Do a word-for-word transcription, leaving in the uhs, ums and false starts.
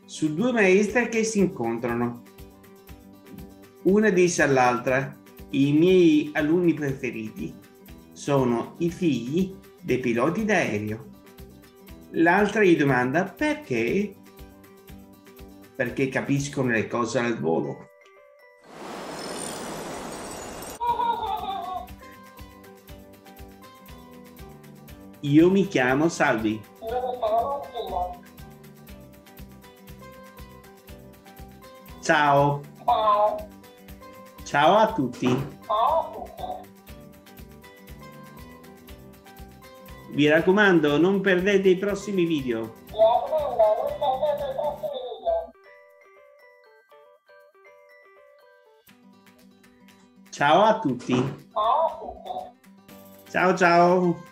su due maestre che si incontrano. Una disse all'altra: i miei alunni preferiti sono i figli dei piloti d'aereo. L'altra gli domanda: perché? Perché capiscono le cose al volo. Io mi chiamo Salvi. Ciao. Ciao. Ciao a tutti. Ciao a tutti. Vi raccomando, non perdete i prossimi video. Mi raccomando, non perdete i prossimi video. Ciao a tutti. Ciao a tutti. Ciao ciao.